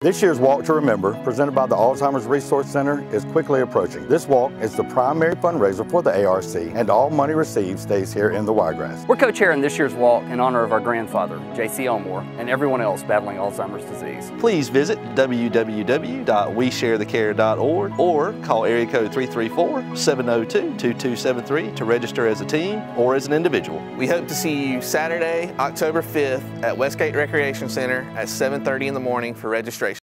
This year's Walk to Remember, presented by the Alzheimer's Resource Center, is quickly approaching. This walk is the primary fundraiser for the ARC, and all money received stays here in the Wiregrass. We're co-chairing this year's walk in honor of our grandfather, J.C. Elmore, and everyone else battling Alzheimer's disease. Please visit www.wesharethecare.org or call area code 334-702-2273 to register as a team or as an individual. We hope to see you Saturday, October 5th at Westgate Recreation Center at 7:30 in the morning for registration.